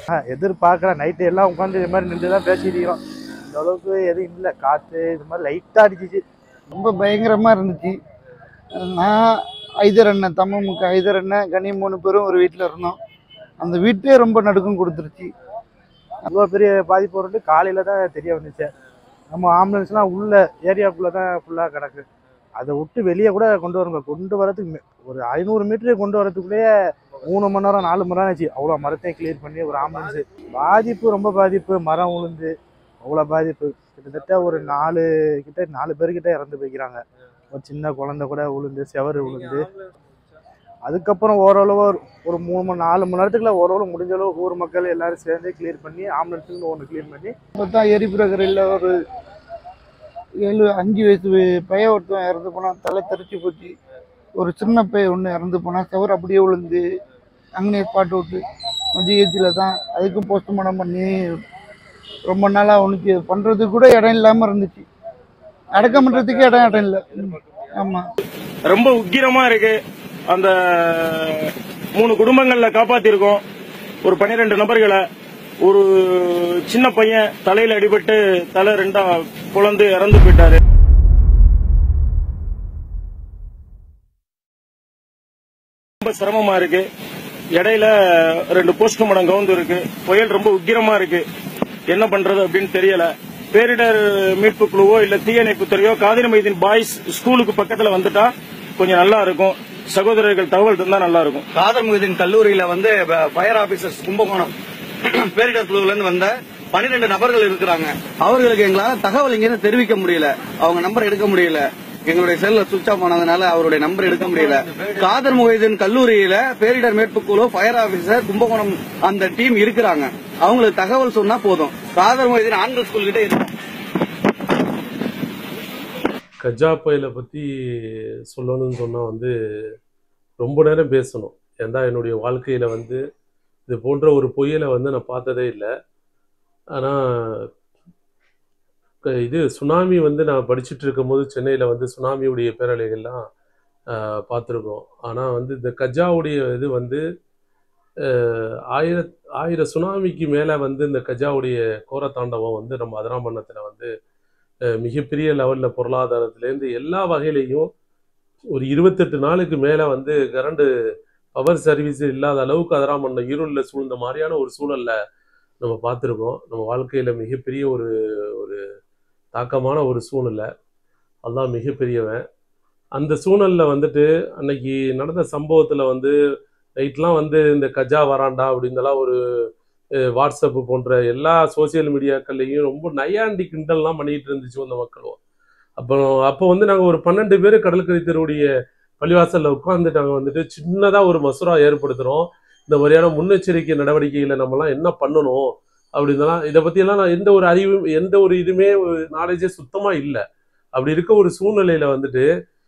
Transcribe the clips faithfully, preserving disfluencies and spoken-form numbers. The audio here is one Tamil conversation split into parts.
எதிர்பார்க்குற நைட்டு எல்லாம் உட்காந்து இது மாதிரி நின்று தான் பேசிக்கிறோம். இந்த அளவுக்கு எதுவும் இல்லை, காற்று இது மாதிரி லைட்டாக அடிச்சிச்சு. ரொம்ப பயங்கரமாக இருந்துச்சு. நான் ஐதர் அண்ணன் தம்மமுக்கு ஐதர் அண்ணன் கனி மூணு பேரும் ஒரு வீட்டில் இருந்தோம். அந்த வீட்டே ரொம்ப நடுக்கம் கொடுத்துருச்சு. அவ்வளோ பெரிய பாதிப்பு வருது காலையில் தான் தெரிய வந்துச்சு. நம்ம ஆம்புலன்ஸ்லாம் உள்ள ஏரியாவுக்குள்ளே தான் ஃபுல்லாக கிடக்கு. அதை விட்டு வெளியே கூட கொண்டு வருங்க, கொண்டு வரதுக்கு ஒரு ஐநூறு மீட்டரு கொண்டு வரதுக்குள்ளேயே மூணு மணி நேரம் நாலு மணி நேரம் ஆச்சு. அவ்வளோ மரத்தையும் கிளியர் பண்ணி ஒரு ஆம்புலன்ஸு. பாதிப்பு ரொம்ப பாதிப்பு, மரம் உளுந்து அவ்வளோ பாதிப்பு. கிட்டத்தட்ட ஒரு நாலு கிட்ட நாலு பேர்கிட்ட இறந்து போய்க்கிறாங்க. ஒரு சின்ன குழந்தை கூட உளுந்து செவரு உளுந்து. அதுக்கப்புறம் ஓரளவு ஒரு மூணு மணி நாலு மணி நேரத்துக்குள்ள ஓரளவு முடிஞ்ச அளவு ஊர் மக்கள் எல்லாரும் சேர்ந்து கிளியர் பண்ணி ஆம்புலன்ஸுன்னு ஒன்று கிளியர் பண்ணி பார்த்தா எரிபுரகரையில் ஒரு ஏழு அஞ்சு வயசு பையன் ஒருத்தன் இறந்து போனால், தலை தெரிச்சு போச்சு. ஒரு சின்ன பையன் ஒன்று இறந்து போனால், செவர் அப்படியே விழுந்து அங்கேயே ஸ்பாட் விட்டு ஜிஹெச்சில் தான். அதுக்கும் போஸ்ட்மார்ட்டம் பண்ணி ரொம்ப நாளாக ஒன்றுக்கு பண்ணுறதுக்கு கூட இடம் இல்லாமல் இருந்துச்சு. அடக்கம் பண்ணுறதுக்கு இடம் இடம் இல்லை. ஆமாம், ரொம்ப உக்கிரமாக இருக்கு. அந்த மூணு குடும்பங்களில் காப்பாற்றிருக்கோம். ஒரு பன்னிரெண்டு நபர்களை. ஒரு சின்ன பையன் தலையில் அடிபட்டு தலை ரெண்டா குழந்தை இறந்து போயிட்டாரு. ரொம்ப சிரமமா இருக்கு. இடையில ரெண்டு போஸ்ட்மார்ட்டம் கவுந்து இருக்கு. புயல் ரொம்ப உக்கிரமா இருக்கு. என்ன பண்றது அப்படின்னு தெரியல. பேரிடர் மீட்பு குழுவோ இல்ல தீயணைப்பு துறையோ காதிரமைதின் பாய்ஸ் ஸ்கூலுக்கு பக்கத்துல வந்துட்டா கொஞ்சம் நல்லா இருக்கும். சகோதரர்கள் தகவல் தந்தா நல்லா இருக்கும். காதிரமைதின் கல்லூரியில வந்து ஃபயர் ஆபீசர்ஸ் கும்பகோணம் பேரிடர் குழுல இருந்து வந்த பன்னிரெண்டு நபர்கள் இருக்கிறாங்க. அவர்களுக்கு எங்களால தகவல் இங்க தெரிவிக்க முடியல. அவங்க நம்பர் எடுக்க முடியல. எங்களுடைய செல்ல சுவிட்ச் ஆஃப் ஆனதுனால அவருடைய நம்பர் எடுக்க முடியல. காதர் முகைதீன் கல்லூரியில பேரிடர் மீட்பு குழு ஃபயர் ஆபீசர் கும்பகோணம் அந்த டீம் இருக்கிறாங்க. அவங்களுக்கு தகவல் சொன்னா போதும். காதர் முகைதீன் ஆண்கள் ஸ்கூல் கிட்ட இருக்கு. கஜா புயலை பற்றி சொல்லணும்னு சொன்னால் வந்து ரொம்ப நேரம் பேசணும். ஏன்னா என்னுடைய வாழ்க்கையில் வந்து இது போன்ற ஒரு புயலை வந்து நான் பார்த்ததே இல்லை. ஆனால் இது சுனாமி வந்து நான் படிச்சுட்டு இருக்கும்போது சென்னையில் வந்து சுனாமியுடைய பேரலைகள்லாம் பார்த்துருக்கோம். ஆனால் வந்து இந்த கஜாவுடைய இது வந்து ஆயிர ஆயிரம் சுனாமிக்கு மேலே வந்து இந்த கஜாவுடைய கோரத்தாண்டவம் வந்து நம்ம அதிராம்பட்டினத்தில் வந்து மிகப்பெரிய லெவலில் பொருளாதாரத்துலேருந்து எல்லா வகையிலையும் ஒரு இருபத்தெட்டு நாளுக்கு மேலே வந்து கரண்டு பவர் சர்வீஸ் இல்லாத அளவுக்கு அதிராம்பட்டினம் ஈரோடில் சூழ்ந்த மாதிரியான ஒரு சூழலில் நம்ம பார்த்துருக்கோம். நம்ம வாழ்க்கையில் மிகப்பெரிய ஒரு ஒரு தாக்கமான ஒரு சூழ்நிலை. அதுதான் மிகப்பெரியவன். அந்த சூழ்நிலையில் வந்துட்டு அன்னைக்கு நடந்த சம்பவத்தில் வந்து நைட்லாம் வந்து இந்த கஜா வராண்டா அப்படின்னலாம் ஒரு வாட்ஸ்அப்பு போன்ற எல்லா சோசியல் மீடியாக்கள்லையும் ரொம்ப நையாண்டி கிண்டல்லாம் பண்ணிகிட்டு இருந்துச்சு அந்த மக்களும். அப்புறம் அப்போ வந்து நாங்கள் ஒரு பன்னெண்டு பேர் கடற்கரை தெருவுடைய பள்ளிவாசலில் உட்காந்து நாங்கள் வந்துட்டு சின்னதாக ஒரு மசோரா ஏற்படுத்துகிறோம். இந்த மாதிரியான முன்னெச்சரிக்கை நடவடிக்கையில் நம்மலாம் என்ன பண்ணணும் அப்படின்னலாம். இதை பற்றியெல்லாம் நான் எந்த ஒரு அறிவும் எந்த ஒரு இதுவுமே நாலேஜே சுத்தமாக இல்லை. அப்படி இருக்க ஒரு சூழ்நிலையில் வந்துட்டு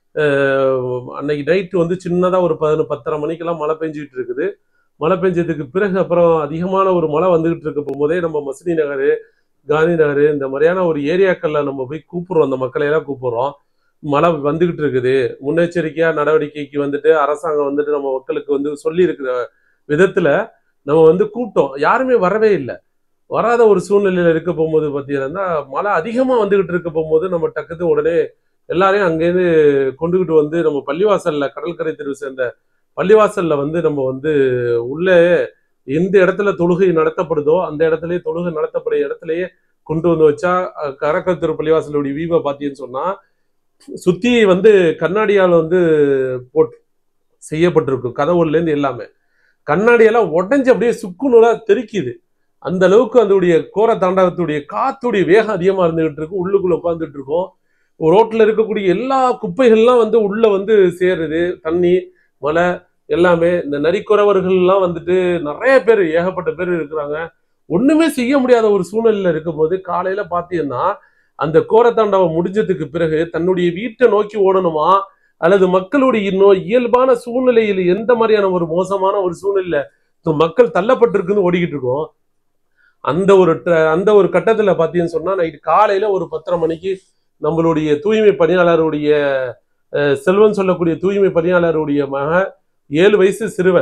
அன்னைக்கு நைட்டு வந்து சின்னதாக ஒரு பதினொன்று பத்தரை மணிக்கெல்லாம் மழை பெஞ்சிக்கிட்டு இருக்குது. மழை பெஞ்சதுக்கு பிறகு அப்புறம் அதிகமான ஒரு மழை வந்துகிட்டு இருக்க போகும்போதே நம்ம மசினி நகர், காந்தி நகர் இந்த மாதிரியான ஒரு ஏரியாக்களில் நம்ம போய் கூப்பிட்றோம். அந்த மக்களையெல்லாம் கூப்பிட்றோம். மழை வந்துகிட்டு இருக்குது, முன்னெச்சரிக்கையாக நடவடிக்கைக்கு வந்துட்டு அரசாங்கம் வந்துட்டு நம்ம மக்களுக்கு வந்து சொல்லி இருக்கிற விதத்தில் நம்ம வந்து கூப்பிட்டோம். யாருமே வரவே இல்லை. வராத ஒரு சூழ்நிலையில் இருக்க போகும்போது பார்த்தீங்கன்னா மழை அதிகமாக வந்துகிட்டு இருக்க போகும்போது நம்ம டக்குத்து உடனே எல்லாரையும் அங்கேருந்து கொண்டுகிட்டு வந்து நம்ம பள்ளிவாசலில் கடற்கரை தெருவு சேர்ந்த பள்ளிவாசல்ல வந்து நம்ம வந்து உள்ளே எந்த இடத்துல தொழுகை நடத்தப்படுதோ அந்த இடத்துலயே தொழுகை நடத்தப்படும் இடத்துலயே கொண்டு வந்து வச்சா கடற்கரை தெரு பள்ளிவாசலுடைய வீவை பார்த்தீங்கன்னு சொன்னா சுத்தி வந்து கண்ணாடியால் வந்து போட்டு செய்யப்பட்டிருக்கும். கதவுலேருந்து எல்லாமே கண்ணாடியெல்லாம் உடஞ்சி அப்படியே சுக்குநூறா தெரிக்குது. அந்த அளவுக்கு அதோடைய கோர தாண்டவத்துடைய காத்துடைய வேகம் அதிகமா இருந்துகிட்டு இருக்கும். உள்ளுக்குள்ள உட்காந்துட்டு இருக்கோம். ரோட்ல இருக்கக்கூடிய எல்லா குப்பைகள்லாம் வந்து உள்ள வந்து சேருது. தண்ணி மழை எல்லாமே. இந்த நரிக்குறவர்கள்லாம் வந்துட்டு நிறைய பேர் ஏகப்பட்ட பேர் இருக்கிறாங்க. ஒண்ணுமே செய்ய முடியாத ஒரு சூழ்நிலையில இருக்கும்போது காலையில பார்த்தீங்கன்னா அந்த கோரத்தாண்டவம் முடிஞ்சதுக்கு பிறகு தன்னுடைய வீட்டை நோக்கி ஓடணுமா அல்லது மக்களுடைய நோ இயல்பான சூழ்நிலையில் எந்த மாதிரியான ஒரு மோசமான ஒரு சூழ்நிலை மக்கள் தள்ளப்பட்டிருக்குன்னு ஓடிக்கிட்டு இருக்கோம். அந்த ஒரு அந்த ஒரு கட்டத்துல பார்த்தீங்கன்னு சொன்னா நைட்டு காலையில ஒரு பத்தரை மணிக்கு நம்மளுடைய தூய்மை பணியாளருடைய செல்வன் சொல்லக்கூடிய தூய்மை பணியாளருடைய மக ஏழு வயசு சிறுவன்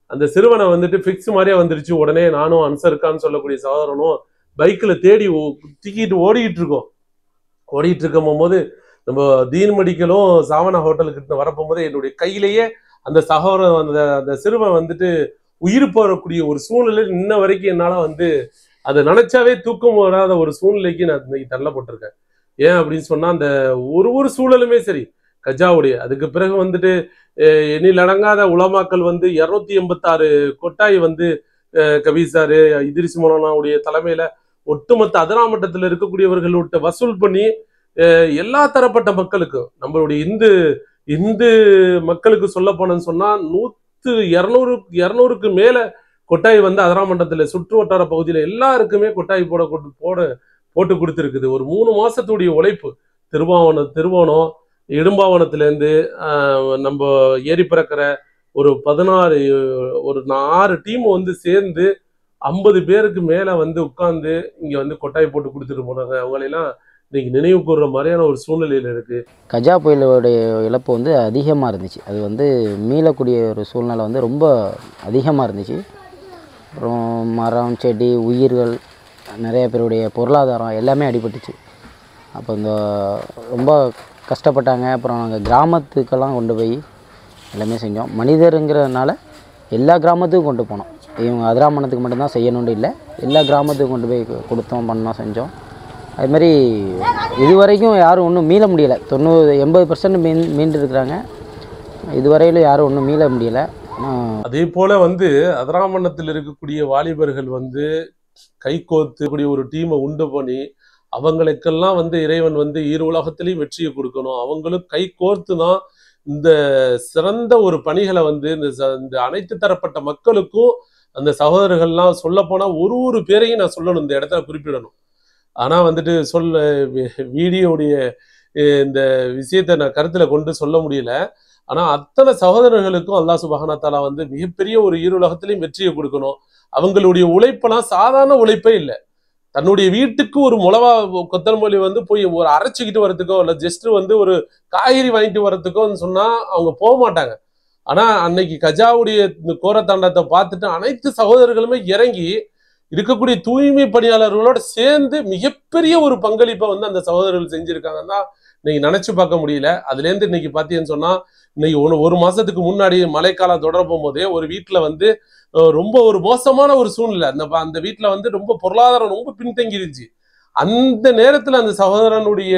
அந்த சிறுவனை வந்துட்டு ஃபிக்ஸ் மாதிரியே வந்துருச்சு. உடனே நானும் அன்சருக்கான்னு சொல்லக்கூடிய சகோதரனும் பைக்கில் தேடி தூக்கிட்டு ஓடிக்கிட்டு இருக்கோம். ஓடிட்டு இருக்கும் போது நம்ம தீன் மெடிக்கலும் சாவனா ஹோட்டலுக்கு வரப்போகும்போது என்னுடைய கையிலேயே அந்த சகோதரன் அந்த அந்த சிறுவன் வந்துட்டு உயிர் போறக்கூடிய ஒரு சூழ்நிலை இன்ன வரைக்கும் என்னால வந்து அதை நினைச்சாவே தூக்கம் வராத ஒரு சூழ்நிலைக்கு நான் இன்னைக்கு தள்ளப்பட்டிருக்கேன். ஏன் அப்படின்னு சொன்னா அந்த ஒரு ஒரு சூழலுமே சரி கஜாவுடைய அதுக்கு பிறகு வந்துட்டு எண்ணில் அடங்காத உலமாக்கள் வந்து இருநூத்தி எண்பத்தி ஆறு கொட்டாய் வந்து கபீசாரு இதிரிஸ் மௌலானாவுடைய தலைமையில ஒட்டுமொத்த அதிராமட்டத்தில் இருக்கக்கூடியவர்கள்ட்ட வசூல் பண்ணி எல்லா தரப்பட்ட மக்களுக்கும் நம்மளுடைய இந்து இந்து மக்களுக்கு சொல்ல போனேன்னு சொன்னா நூத்து இருநூறு இருநூறுக்கு மேல கொட்டாய் வந்து அதிராமண்டத்துல சுற்று வட்டார பகுதியில எல்லாருக்குமே கொட்டாய் போட போட போட்டு கொடுத்துருக்குது. ஒரு மூணு மாசத்துடைய உழைப்பு திருவாவணம் திருவோணம் இடும்பாவனத்திலேருந்து நம்ம ஏரி பிறக்கிற ஒரு பதினாறு ஒரு ஆறு டீம் வந்து சேர்ந்து ஐம்பது பேருக்கு மேல வந்து உட்கார்ந்து இங்க வந்து கொட்டாய் போட்டு கொடுத்துட்டு போனாங்க. அவங்களெல்லாம் இன்னைக்கு நினைவு கூறுற மாதிரியான ஒரு சூழ்நிலையில இருக்கு. கஜா புயலுடைய இழப்பு வந்து அதிகமாக இருந்துச்சு. அது வந்து மீளக்கூடிய ஒரு சூழ்நிலை வந்து ரொம்ப அதிகமாக இருந்துச்சு. அப்புறம் மரம் செடி உயிர்கள் நிறைய பேருடைய பொருளாதாரம் எல்லாமே அடிபட்டுச்சு. அப்போ இந்த ரொம்ப கஷ்டப்பட்டாங்க. அப்புறம் நாங்கள் கிராமத்துக்கெல்லாம் கொண்டு போய் எல்லாமே செஞ்சோம். மனிதருங்கிறதுனால எல்லா கிராமத்துக்கும் கொண்டு போனோம். இவங்க அதிராமணத்துக்கு மட்டும்தான் செய்யணும்னு இல்லை, எல்லா கிராமத்துக்கும் கொண்டு போய் கொடுத்தோம், பண்ணோம், செஞ்சோம். அதுமாதிரி இது வரைக்கும் யாரும் ஒன்றும் மீள முடியலை. தொண்ணூறு எண்பது பர்சன்ட் மீன் மீண்டு இருக்கிறாங்க. இதுவரையிலும் யாரும் ஒன்றும் மீள முடியலை. அதே போல் வந்து அதிராமணத்தில் இருக்கக்கூடிய வாலிபர்கள் வந்து கைகோர்த்துக்கூடிய ஒரு டீமை உண்டு பண்ணி அவங்களுக்கெல்லாம் வந்து இறைவன் வந்து இரு உலகத்திலையும் வெற்றியை கொடுக்கணும். அவங்களும் கை கோர்த்து தான் இந்த சிறந்த ஒரு பணிகளை வந்து இந்த அனைத்து தரப்பட்ட மக்களுக்கும் அந்த சகோதரர்கள்லாம் சொல்ல போனா ஒரு ஒரு பேரையும் நான் சொல்லணும், இந்த இடத்துல குறிப்பிடணும். ஆனா வந்துட்டு சொல்ல வீடியோடைய இந்த விஷயத்தை நான் கருத்துல கொண்டு சொல்ல முடியல. ஆனா அத்தனை சகோதரர்களுக்கும் அல்லாஹ் சுப்ஹானஹு வ தஆலா வந்து மிகப்பெரிய ஒரு ஈருலகத்திலையும் வெற்றியை கொடுக்கணும். அவங்களுடைய உழைப்பெல்லாம் சாதாரண உழைப்பே இல்லை. தன்னுடைய வீட்டுக்கு ஒரு முளவா கொத்தல் மொழி வந்து போய் ஒரு அரைச்சிக்கிட்டு வரதுக்கோ இல்லை ஜஸ்ட் வந்து ஒரு காய்கறி வாங்கிட்டு வரதுக்கோன்னு சொன்னா அவங்க போக மாட்டாங்க. ஆனா அன்னைக்கு கஜாவுடைய இந்த கோரத்தாண்டத்தை பார்த்துட்டு அனைத்து சகோதரர்களுமே இறங்கி இருக்கக்கூடிய தூய்மை பணியாளர்களோட சேர்ந்து மிகப்பெரிய ஒரு பங்களிப்பை வந்து அந்த சகோதரர்கள் செஞ்சிருக்காங்கன்னு தான் இன்னைக்கு நினைச்சு பார்க்க முடியல. அதுல இருந்து இன்னைக்கு பாத்தீங்கன்னு சொன்னா இன்னைக்கு ஒன்று ஒரு மாசத்துக்கு முன்னாடி மழைக்காலம் தொடரும் போதே ஒரு வீட்டுல வந்து ரொம்ப ஒரு மோசமான ஒரு சூழ்நிலை, அந்த அந்த வீட்டுல வந்து ரொம்ப பொருளாதாரம் ரொம்ப பின்தங்கிருச்சு. அந்த நேரத்துல அந்த சகோதரனுடைய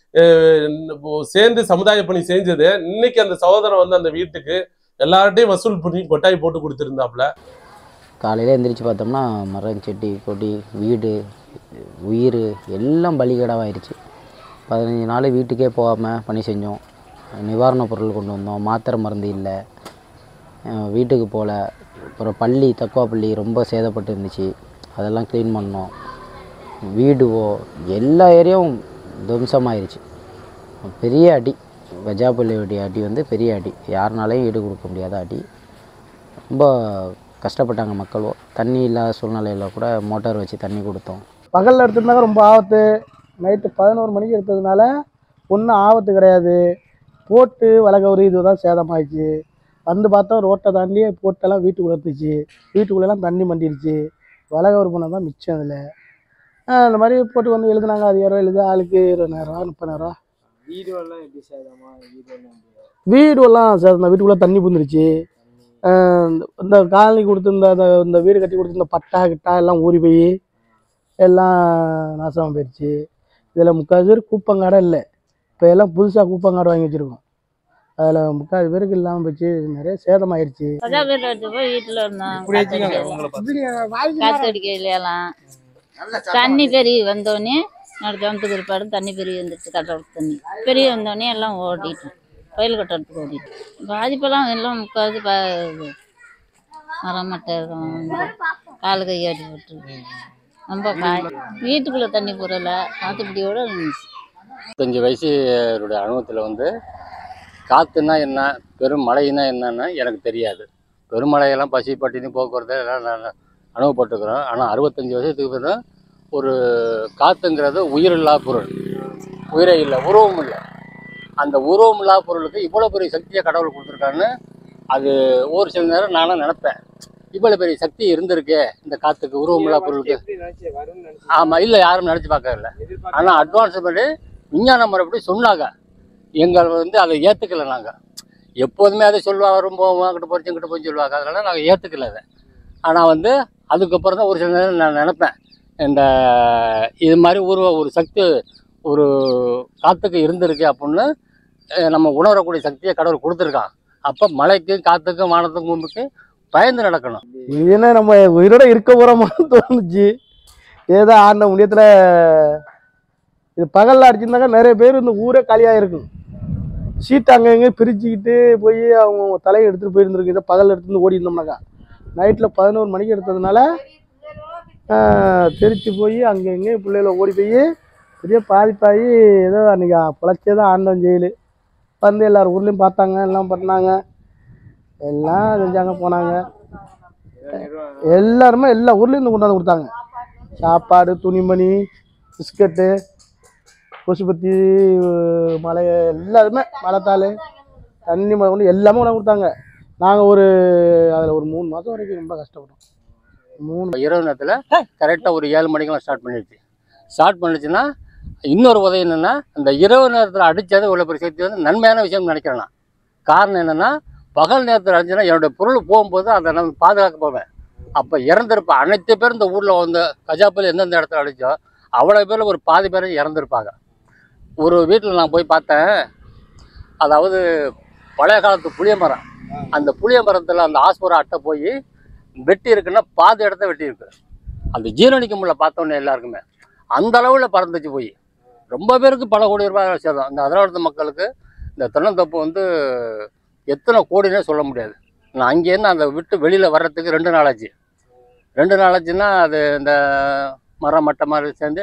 சேர்ந்து சமுதாய பணி செஞ்சது இன்னைக்கு அந்த சகோதரன் வந்து அந்த வீட்டுக்கு எல்லார்ட்டையும் வசூல் பண்ணி கொட்டாய் போட்டு கொடுத்துருந்தாப்புல. காலையில் எந்திரிச்சு பார்த்தோம்னா மரம் செடி கொடி வீடு உயிர் எல்லாம் பலிகடாவாயிருச்சு. பதினஞ்சு நாள் வீட்டுக்கே போகாமல் பணி செஞ்சோம். நிவாரணப் பொருள் கொண்டு வந்தோம். மாத்திரை மருந்து இல்லை, வீட்டுக்கு போகல. அப்புறம் பள்ளி தக்குவா பள்ளி ரொம்ப சேதப்பட்டு இருந்துச்சு, அதெல்லாம் க்ளீன் பண்ணோம். வீடுவோ எல்லா ஏரியாவும் துவம்சமாயிருச்சு. பெரிய அடி, கஜா புயலுடைய அடி வந்து பெரிய அடி, யாருனாலையும் ஈடு கொடுக்க முடியாத அடி. ரொம்ப கஷ்டப்பட்டாங்க மக்களோ. தண்ணி இல்லாத சூழ்நிலையில் கூட மோட்டார் வச்சு தண்ணி கொடுத்தோம். பகலில் எடுத்துருந்தாங்க ரொம்ப ஆபத்து. நைட்டு பதினோரு மணிக்கு எடுத்ததுனால ஒன்றும் ஆபத்து கிடையாது. போட்டு வளகவுரி இதுதான் சேதமாகிடுச்சு. வந்து பார்த்தா ரோட்டை தாண்டி போட்டெல்லாம் வீட்டுக்குள்ளே இருந்துச்சு. வீட்டுக்குள்ளெல்லாம் தண்ணி மண்டிடுச்சு. வளகவுரி பண்ண தான் மிச்சம். அதில் அந்த மாதிரி போட்டு வந்து எழுதுனாங்க. அதிகாரம் எழுது ஆளுக்கு இருபதாயிரரூவா முப்பதாயிரரூவா. வீடுவெல்லாம் எப்படி சேதமா? வீடுவெல்லாம் சேதம். வீட்டுக்குள்ளே தண்ணி புந்துருச்சு. இந்த காலனி கொடுத்துருந்த இந்த வீடு கட்டி கொடுத்துருந்த பட்டா கிட்டா எல்லாம் ஊறி போய் எல்லாம் நாசமாக போயிடுச்சு. இதில் முக்கால் பேர் கூப்பங்காடை இல்லை. இப்போ எல்லாம் புதுசாக கூப்பங்காடு வாங்கி வச்சுருக்கோம். அதில் முக்கால் பேருக்கு இல்லாமல் போச்சு. நிறைய சேதமாயிருச்சு. வீட்டில் இருந்தோம். காத்தடிக்கலாம் தண்ணி பெரிய வந்தோடனே நடு ஜமத்துக்கு இருப்பாடு தண்ணி பெரிய வந்துடுச்சு. கட்டடத்து தண்ணி பெரிய வந்தோடனே எல்லாம் ஓட்டிட்டோம். கோயில் கட்டடத்துக்கு ஓட்டிட்டோம். பாதிப்பெல்லாம் எல்லாம் முக்காது மரம் மட்டை காலு கையாட்டி போட்டு ரொம்ப காய். வீட்டுக்குள்ளே தண்ணி போடல, காத்துப்படியோடு இருந்துச்சு. இருபத்தஞ்சி வயசுடைய அனுபவத்தில் வந்து காற்றுனா என்ன, பெரும் மழைன்னா என்னன்னு எனக்கு தெரியாது. பெருமழையெல்லாம் பசி பட்டினி போக்குவரத்து எல்லாம் நான் அனுபவப்பட்டுக்கிறோம். ஆனால் அறுபத்தஞ்சி வருஷத்துக்கு பிறகு ஒரு காற்றுங்கிறது உயிரில்லா பொருள், உயிரே இல்லை, உருவம் இல்லை. அந்த உருவம் இல்லா பொருளுக்கு இவ்வளோ பெரிய சக்தியை கடவுள் கொடுத்துருக்கான்னு அது ஒரு சில நேரம் நானும் நினைப்பேன், இவ்வளவு பெரிய சக்தி இருந்திருக்கு இந்த காத்துக்கு, உருவமில்லா பொருளுக்கு. ஆமா, இல்லை யாரும் நினைச்சு பார்க்கல. ஆனா அட்வான்ஸ் பண்ணி விஞ்ஞான முறைப்படி சொன்னாங்க, எங்கள் வந்து அதை ஏத்துக்கல. நாங்க எப்போதுமே அதை சொல்லுவா, வரும் போவோம், அங்கிட்ட போச்சு இங்கிட்ட போச்சு சொல்லுவாங்க, அதனால நாங்கள் ஏத்துக்கல அதை. ஆனா வந்து அதுக்கப்புறம் தான் ஒரு சில நேரம் நான் நினைப்பேன், இந்த இது மாதிரி உருவ ஒரு சக்தி ஒரு காத்துக்கு இருந்திருக்கு அப்படின்னு நம்ம உணரக்கூடிய சக்தியை கடவுள் கொடுத்துருக்கான். அப்போ மழைக்கு காத்துக்கும் வானத்துக்கும் பூமிக்கு பயந்து நடக்கணும். இது என்ன நம்ம உயிரோட இருக்க போகிறோமா தோணுச்சு. ஏதோ ஆண்ட முடியத்தில் இது பகலில் அடிச்சிருந்தாங்க நிறைய பேர் இந்த ஊரே காலியாக இருக்கும். சீட்டு அங்கே எங்கே பிரிச்சுக்கிட்டு போய் அவங்க தலையை எடுத்துகிட்டு போயிருந்துருக்கு. இதை பகலில் எடுத்துகிட்டு ஓடி இருந்தோம்னாக்கா நைட்டில் பதினோரு மணிக்கு எடுத்ததுனால தெரிச்சு போய் அங்கே எங்கேயும் பிள்ளைகளை ஓடி போய் பெரிய பாதிப்பாகி ஏதோ அன்றைக்கி பிழைச்சே தான் ஆண்டவன் ஜெயிலு வந்து எல்லாரும் ஊர்லேயும் பார்த்தாங்க, எல்லாம் பண்ணாங்க, எல்லாம் செஞ்சாங்க, போனாங்க. எல்லாருமே எல்லா ஊர்லேயும் கொண்டாந்து கொடுத்தாங்க. சாப்பாடு, துணிமணி, பிஸ்கட்டு, கொசுபத்தி, மலை, எல்லாருமே மலைத்தாள், தண்ணி மழை கொண்டு எல்லாமே கொண்டாந்து கொடுத்தாங்க. நாங்கள் ஒரு அதில் ஒரு மூணு மாதம் வரைக்கும் ரொம்ப கஷ்டப்பட்டோம். மூணு இரவு நேரத்தில் கரெக்டாக ஒரு ஏழு மணிக்கெல்லாம் ஸ்டார்ட் பண்ணிடுச்சு. ஸ்டார்ட் பண்ணிச்சுன்னா இன்னொரு உதவி என்னென்னா, அந்த இரவு நேரத்தில் அடித்தது இவ்வளோ பெரிய சக்தி வந்து நன்மையான விஷயம் நினைக்கிறேன் நான். காரணம் என்னென்னா, பகல் நேரத்தில் அடிச்சுன்னா என்னுடைய பொருள் போகும்போது அதை நான் பாதுகாக்க போவேன். அப்போ இறந்துருப்பேன். அனைத்து பேர் இந்த ஊரில் வந்து கஜா புயல் எந்தெந்த இடத்துல அடித்தோ அவ்வளோ பேர் ஒரு பாதி பேர் இறந்துருப்பாங்க. ஒரு வீட்டில் நான் போய் பார்த்தேன், அதாவது பழைய காலத்து புளிய மரம், அந்த புளிய மரத்தில் அந்த ஆஸ்பரா அட்டை போய் வெட்டி இருக்குன்னா பாதி இடத்த வெட்டி இருக்கு. அந்த ஜீரணிக்க முடியல பார்த்தோன்னே எல்லாருக்குமே. அந்த அளவில் பறந்துச்சு போய். ரொம்ப பேருக்கு பல கோடி ரூபாய் சேதம். இந்த அதிராவிடத்து மக்களுக்கு இந்த தென்னந்தோப்பு வந்து எத்தனை கோடினே சொல்ல முடியாது. நான் அங்கேருந்து அந்த விட்டு வெளியில் வர்றதுக்கு ரெண்டு நாள் ஆச்சு. ரெண்டு நாள் ஆச்சுன்னா அது இந்த மரம் மட்டை மாதிரி சேர்ந்து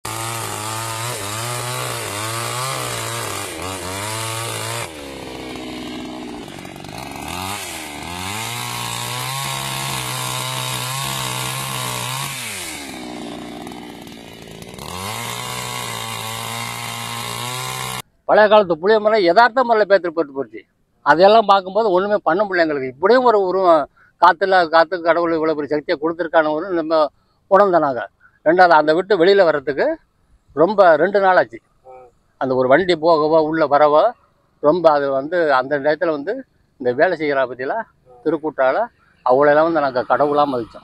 பழைய காலத்து புளிய மரம் யதார்த்த மரில் பேத்துட்டு போட்டு போச்சு. அதையெல்லாம் பார்க்கும்போது ஒன்றுமே பண்ண முடியல எங்களுக்கு. இப்படியும் ஒரு உருவம் காற்றுல காற்று கடவுள் இவ்வளோ பெரிய சக்தியை கொடுத்துருக்கான ஒரு நம்ம உணர்ந்தனாங்க. ரெண்டாவது அந்த விட்டு வெளியில் வர்றதுக்கு ரொம்ப ரெண்டு நாள் ஆச்சு. அந்த ஒரு வண்டி போகவோ உள்ளே வரவோ ரொம்ப அது வந்து அந்த நேரத்தில் வந்து இந்த வேலை செய்கிற பற்றிலாம் திருக்கூட்டால் அவ்வளோலாம் வந்து நாங்கள் கடவுளாக மதித்தோம்.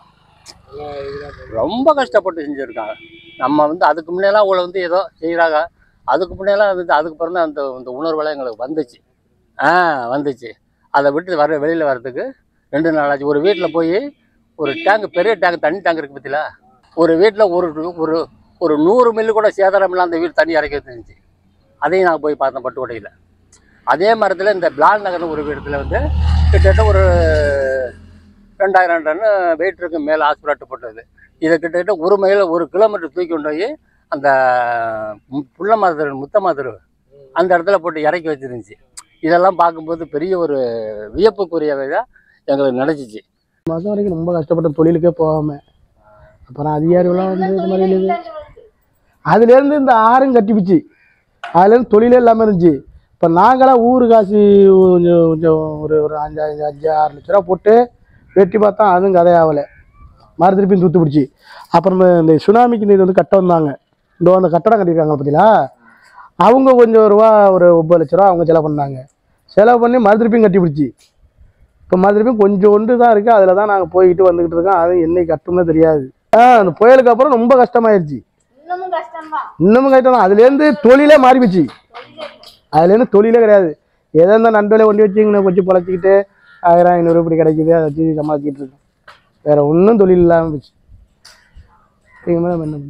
ரொம்ப கஷ்டப்பட்டு செஞ்சுருக்காங்க. நம்ம வந்து அதுக்கு முன்னெல்லாம் அவ்வளோ வந்து ஏதோ செய்கிறாங்க. அதுக்கு முன்னெல்லாம் வந்து அதுக்கு பிறந்த அந்த இந்த உணர்வெல்லாம் எங்களுக்கு வந்துச்சு. ஆ வந்துச்சு. அதை விட்டு வர வெளியில் வர்றதுக்கு ரெண்டு நாள் ஆச்சு. ஒரு வீட்டில் போய் ஒரு டேங்க், பெரிய டேங்க், தண்ணி டேங்க் இருக்குது பற்றில, ஒரு வீட்டில் ஒரு ஒரு ஒரு நூறு மில்லு கூட சேதாரம் இல்லாமல் அந்த வீடு தண்ணி இறக்கி வந்துருந்துச்சு. அதையும் நாங்கள் போய் பார்த்தோம் பட்டுக்கோட்டையில். அதே மரத்தில் இந்த பிளால் நகர்னு ஒரு வீடத்தில் வந்து கிட்டத்தட்ட ஒரு ரெண்டாயிரம் டன் வெயிட் இருக்கு மேலே ஹாஸ்பிட்டல் போட்டது. இதை கிட்டத்தட்ட ஒரு மைல் ஒரு கிலோமீட்டர் தூக்கி கொண்டு போய் அந்த புள்ள மாதிரி முத்த மாதிரி அந்த இடத்துல போட்டு இறக்கி வச்சிருந்துச்சு. இதெல்லாம் பார்க்கும்போது பெரிய ஒரு வியப்புக்குரியவை தான் எங்களுக்கு நினச்சிச்சு. மாதம் வரைக்கும் ரொம்ப கஷ்டப்பட்ட தொழிலுக்கே போகாமல் அப்புறம் அதிகாரிகளாம் வந்து இது மாதிரி எழுது. அதுலேருந்து இந்த ஆறும் கட்டிப்பிச்சு. அதுலேருந்து தொழிலே இல்லாமல் இருந்துச்சு. இப்போ நாங்களாம் ஊரு காசு கொஞ்சம் கொஞ்சம் ஒரு ஒரு அஞ்சு அஞ்சு அஞ்சு ஆறு லட்ச ரூபா போட்டு வெட்டி பார்த்தா அதுவும் கதையாகலை. மறு திருப்பியும் தூத்து பிடிச்சி. அப்புறம் இந்த சுனாமிக்கு நீர் வந்து கட்ட வந்தாங்க. இந்த அந்த கட்டடம் கட்டியிருக்காங்க பார்த்தீங்களா, அவங்க கொஞ்சம் ரூபா ஒரு ஒம்பது லட்ச ரூபா அவங்க செலவு பண்ணாங்க. செலவு பண்ணி மறு திருப்பியும் கட்டி பிடிச்சி. இப்போ மறு திருப்பியும் கொஞ்சோண்டு தான் இருக்குது. அதில் தான் நாங்கள் போய்கிட்டு வந்துக்கிட்டு இருக்கோம். அது என்னைக்கு கட்டும்னே தெரியாது. ஆ அந்த புயலுக்கு அப்புறம் ரொம்ப கஷ்டமாயிருச்சு. இன்னமும் கஷ்டம் தான். அதுலேருந்து தொழிலே மாறிப்பிச்சு. அதுலேருந்து தொழிலே கிடையாது. ஏதோ இந்த நண்பர்களே ஒண்டி வச்சு இங்கே கொஞ்சம் பொழைச்சிக்கிட்டு ஆயிரம் ஐநூறு இப்படி கிடைக்குது, அதை வச்சு சமாளிச்சிக்கிட்டு இருக்கோம். வேற ஒன்றும் தொழில் இல்லாமல் போச்சு. என்ன பண்ணுறது?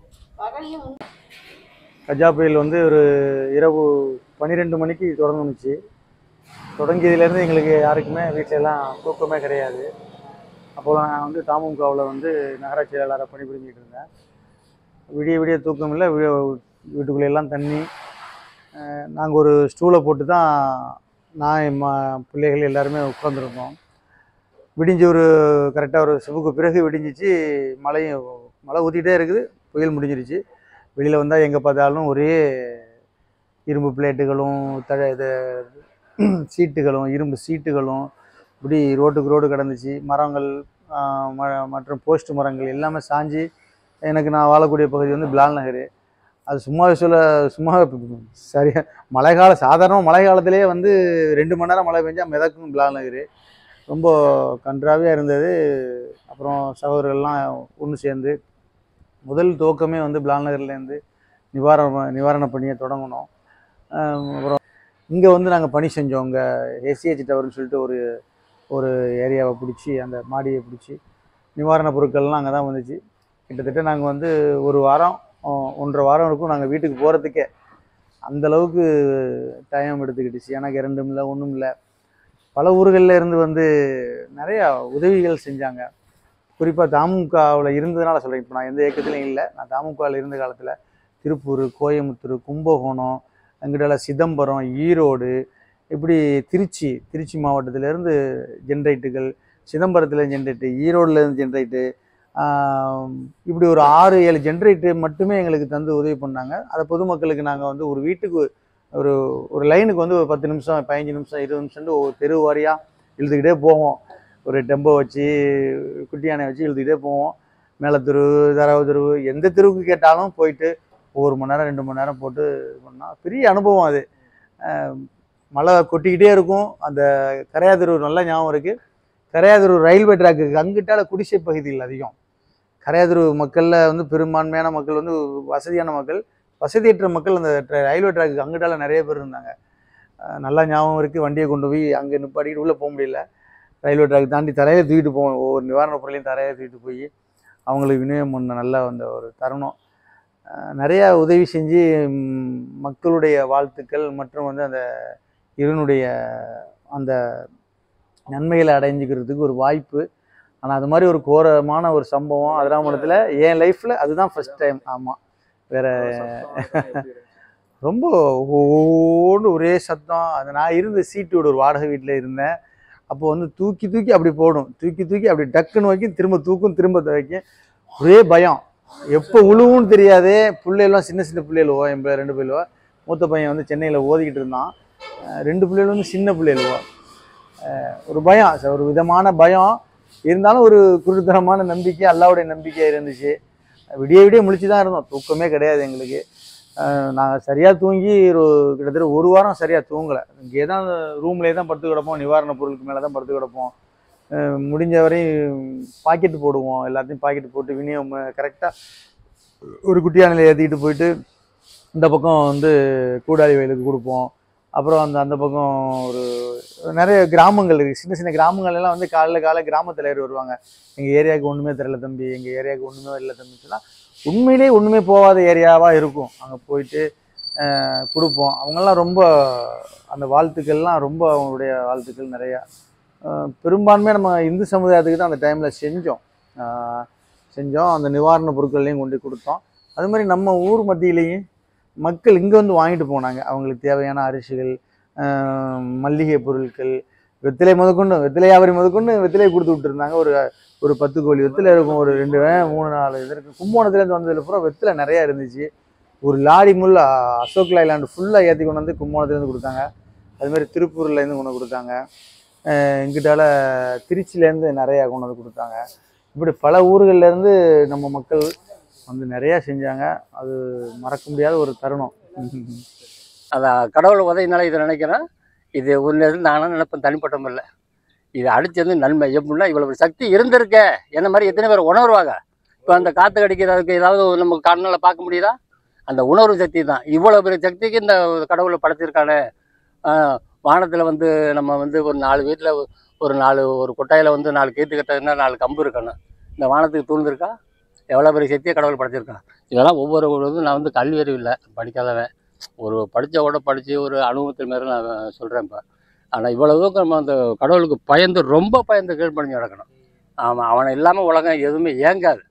கஜா புயல் வந்து ஒரு இரவு பன்னிரெண்டு மணிக்கு தொடங்குனுச்சு. தொடங்கியதுலேருந்து எங்களுக்கு யாருக்குமே வீட்டிலலாம் தூக்கமே கிடையாது. அப்போ நான் வந்து தாமுகாவில் வந்து நகராட்சி செயலாளராக பணிபுரிஞ்சிக்கிட்டு இருந்தேன். விடிய விடிய தூக்கம் இல்லை. வீட்டுக்குள்ளெல்லாம் தண்ணி. நாங்கள் ஒரு ஸ்டூலை போட்டு தான் நான் என் மா பிள்ளைகள் எல்லாருமே உட்காந்துருந்தோம். விடிஞ்சு ஒரு கரெக்டாக ஒரு சிவுக்கு பிறகு விடிஞ்சிச்சு. மழையும் மழை ஊற்றிக்கிட்டே இருக்குது. புயல் முடிஞ்சிருச்சு. வெளியில் வந்தால் எங்கே பார்த்தாலும் ஒரே இரும்பு பிளேட்டுகளும் த இது சீட்டுகளும் இரும்பு சீட்டுகளும் இப்படி ரோட்டுக்கு ரோடு கிடந்துச்சு. மரங்கள் ம மற்றும் போஸ்ட் மரங்கள் எல்லாமே சாஞ்சு, எனக்கு நான் வாழக்கூடிய பகுதி வந்து பிலால் நகர். அது சும்மாவே சொல்ல சும்மா சரியா மழை காலம் சாதாரண மழை காலத்திலேயே வந்து ரெண்டு மணி நேரம் மழை பெஞ்சா மிதக்கும் பிலால் நகர். ரொம்ப கன்றாவியாக இருந்தது. அப்புறம் சகோதரர்கள்லாம் ஒன்று சேர்ந்து முதல் துவக்கமே வந்து பிலால் நகர்லேருந்து நிவாரண நிவாரண பணியை தொடங்கினோம். அப்புறம் இங்கே வந்து நாங்கள் பணி செஞ்சோம். இங்கே எஸ்சிஹெச் டவர்னு சொல்லிட்டு ஒரு ஒரு ஏரியாவை பிடிச்சி, அந்த மாடியை பிடிச்சி நிவாரணப் பொருட்கள்லாம் அங்கே தான் வந்துச்சு. கிட்டத்தட்ட நாங்கள் வந்து ஒரு வாரம் ஒன்றரை வாரம் இருக்கும் நாங்கள் வீட்டுக்கு போகிறதுக்கே. அந்தளவுக்கு டைம் எடுத்துக்கிட்டுச்சு. எனக்கு ரெண்டும் இல்லை ஒன்றும் இல்லை. பல ஊர்களில் இருந்து வந்து நிறையா உதவிகள் செஞ்சாங்க. குறிப்பாக தமுகவில் இருந்ததுனால சொல்கிறேன். இப்போ நான் எந்த இயக்கத்துலையும் இல்லை. நான் தமுகவில் இருந்த காலத்தில் திருப்பூர், கோயம்புத்தூர், கும்பகோணம், அங்கிட்டால சிதம்பரம், ஈரோடு, இப்படி திருச்சி திருச்சி மாவட்டத்திலேருந்து ஜென்ரேட்டுகள், சிதம்பரத்தில் ஜென்ரேட்டு, ஈரோடுலேருந்து ஜென்ரேட்டு, இப்படி ஒரு ஆறு ஏழு ஜென்ரேட்டு மட்டுமே எங்களுக்கு தந்து உதவி பண்ணாங்க. அதை பொதுமக்களுக்கு நாங்கள் வந்து ஒரு வீட்டுக்கு ஒரு ஒரு லைனுக்கு வந்து ஒரு பத்து நிமிஷம் பதினஞ்சு நிமிஷம் இருபது நிமிஷம்னு ஒரு தெரு வாரியாக இழுத்துக்கிட்டே போவோம். ஒரு டெம்போ வச்சு குட்டி யானை வச்சு இழுத்துக்கிட்டே போவோம். மேலே தெரு, தரவு தெரு, எந்த தெருவுக்கு கேட்டாலும் போயிட்டு ஒரு மணி நேரம் ரெண்டு மணி நேரம் போட்டு பண்ணால் பெரிய அனுபவம் அது. மழை கொட்டிக்கிட்டே இருக்கும். அந்த கரையாதூர் நல்ல ஞாபகம் இருக்குது. கரையாதூர் ரயில்வே ட்ராக்கு அங்கிட்டால குடிசை பகுதியில் அதிகம். கரையாதூர் மக்களில் வந்து பெரும்பான்மையான மக்கள் வந்து வசதியான மக்கள், வசதியற்ற மக்கள் அந்த ரயில்வே ட்ராக்கு அங்கிட்டால நிறைய பேர் இருந்தாங்க. நல்லா ஞாபகம் இருக்குது. வண்டியை கொண்டு போய் அங்கே நிப்பாட்டிக்கிட்டு உள்ளே போக முடியல. ரயில்வே ட்ராக் தாண்டி தரையை தூக்கிட்டு போவோம். ஒவ்வொரு நிவாரணப் பொருளையும் தரையை தூக்கிட்டு போய் அவங்களுக்கு விநியோகம் பண்ண நல்ல அந்த ஒரு தருணம். நிறையா உதவி செஞ்சு மக்களுடைய வாழ்த்துக்கள் மற்றும் வந்து அந்த இவனுடைய அந்த நன்மைகளை அடைஞ்சிக்கிறதுக்கு ஒரு வாய்ப்பு. ஆனால் அது மாதிரி ஒரு கோரமான ஒரு சம்பவம் அதிராமணத்தில் என் லைஃப்பில் அதுதான் ஃபஸ்ட் டைம். ஆமாம், வேறு ரொம்ப ஓன்னு ஒரே சத்தம். அது நான் இருந்த சீட்டோட ஒரு வாடகை வீட்டில் இருந்தேன். அப்போ வந்து தூக்கி தூக்கி அப்படி போடும், தூக்கி தூக்கி அப்படி டக்குன்னு வைக்கும், திரும்ப தூக்கும், திரும்ப வைக்கும். ஒரே பயம், எப்போ உழுவுன்னு தெரியாது. பிள்ளைகளும் சின்ன சின்ன பிள்ளைகளுவோ, என் பிள்ளை ரெண்டு பிள்ளைவோ. மூத்த பையன் வந்து சென்னையில் ஓதிக்கிட்டு இருந்தான். ரெண்டு பிள்ளைகள் வந்து சின்ன பிள்ளைகளுவோ. ஒரு பயம், ஒரு விதமான பயம் இருந்தாலும் ஒரு குருத்தரமான நம்பிக்கை, அல்லாவுடைய நம்பிக்கையாக இருந்துச்சு. விடிய விடிய முழிச்சு தான் இருந்தோம். தூக்கமே கிடையாது எங்களுக்கு. நாங்கள் சரியாக தூங்கி ஒரு கிட்டத்தட்ட ஒரு வாரம் சரியாக தூங்கலை. இங்கே தான் ரூம்லேயே தான் படுத்து கிடப்போம். நிவாரணப் பொருளுக்கு மேலே தான் படுத்து கிடப்போம். முடிஞ்ச வரையும் பாக்கெட்டு போடுவோம். எல்லாத்தையும் பாக்கெட்டு போட்டு விநியோகம் கரெக்டாக ஒரு குட்டியானையில் ஏற்றிக்கிட்டு போயிட்டு இந்த பக்கம் வந்து கூடாளி வயலுக்கு கொடுப்போம். அப்புறம் அந்த அந்த பக்கம் ஒரு நிறைய கிராமங்கள் இருக்குது. சின்ன சின்ன கிராமங்கள்லாம் வந்து காலையில் காலை கிராம தலைவர் வருவாங்க. எங்கள் ஏரியாவுக்கு ஒன்றுமே தெரியல தம்பி, எங்கள் ஏரியாவுக்கு ஒன்றுமே இல்லை தம்பின்னு சொன்னால் உண்மையிலே ஒன்றுமே போகாத ஏரியாவாக இருக்கும். அங்கே போயிட்டு கொடுப்போம். அவங்கெல்லாம் ரொம்ப அந்த வாழ்த்துக்கள்லாம் ரொம்ப அவங்களுடைய வாழ்த்துக்கள் நிறையா. பெரும்பான்மையாக நம்ம இந்து சமுதாயத்துக்கு தான் அந்த டைமில் செஞ்சோம் செஞ்சோம் அந்த நிவாரணப் பொருட்கள்லையும் கொண்டு கொடுத்தோம். அது மாதிரி நம்ம ஊர் மத்தியிலையும் மக்கள் இங்கே வந்து வாங்கிட்டு போனாங்க. அவங்களுக்கு தேவையான அரிசிகள், மல்லிகை பொருட்கள், வெத்திலை முதற்கொண்டு வெத்திலை வியாபாரி முதற்கொண்டு வெத்திலையை கொடுத்து விட்டுருந்தாங்க. ஒரு ஒரு பத்து கோழி வெத்திலை இருக்கும், ஒரு ரெண்டு மூணு நாலு இது இருக்குது. கும்போணத்துலேருந்து வந்ததுல பூரா வெத்திலை நிறையா இருந்துச்சு. ஒரு லாரி முள்ள அசோக் லைலாண்டு ஃபுல்லாக ஏற்றி கொண்டு வந்து கும்போணத்துலேருந்து கொடுத்தாங்க. அதுமாதிரி திருப்பூர்லேருந்து கொண்டு கொடுத்தாங்க. இங்கிட்டால திருச்சியிலேருந்து நிறையா கொண்டு வந்து கொடுத்தாங்க. இப்படி பல ஊர்கள்லேருந்து நம்ம மக்கள் வந்து நிறையா செஞ்சாங்க. அது மறக்க முடியாத ஒரு தருணம். அதான் கடவுள் உதவினால இதை நினைக்கிறேன். இது ஒன்று நானும் நினைப்பேன், தனிப்பட்ட இல்லை. இது அடித்தது நன்மை. எப்படின்னா இவ்வளவு சக்தி இருந்திருக்க என்ன மாதிரி எத்தனை பேர் உணர்வாங்க. இப்போ அந்த காற்று கடிக்கிறதுக்கு ஏதாவது நம்ம கண்ணால் பார்க்க முடியுதா? அந்த உணர்வு சக்தி தான். இவ்வளோ பெரிய சக்திக்கு இந்த கடவுளை படைச்சிருக்கானே. வானத்தில் வந்து நம்ம வந்து ஒரு நாலு வீட்டில் ஒரு நாலு ஒரு கொட்டாயில் வந்து நாலு கீத்து கட்டதுன்னா நாலு கம்பு இருக்கணும். இந்த வானத்துக்கு தூழ்ந்திருக்கா? எவ்வளோ பெரிய சக்தியை கடவுள் படைச்சிருக்கான். இதெல்லாம் ஒவ்வொரு இதுவும் நான் வந்து கல்வி அறிவு இல்லை, படிக்காதவன். ஒரு படித்த கூட படித்து ஒரு அனுபவத்தில் மாரி நான் சொல்கிறேன் இப்போ. ஆனால் இவ்வளவுக்கு நம்ம அந்த கடவுளுக்கு பயந்து ரொம்ப பயந்து கீழ்ப்படிஞ்சு நடக்கணும். ஆமாம், அவனை இல்லாமல் உலகம் எதுவுமே இயங்காது.